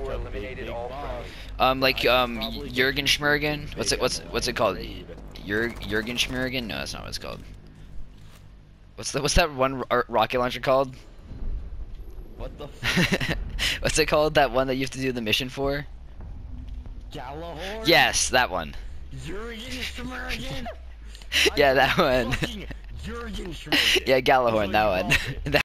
eliminated all friendlies. Jurgen Schmergen. What's it called? Jurgen Schmergen? No, that's not what it's called. What's that one rocket launcher called? What the f- What's it called? That one that you have to do the mission for? Gallahorn? Yes, that one. Jurgen Schmergen? Yeah, that one. Jurgen Schmergen. Yeah, Gallahorn, that one.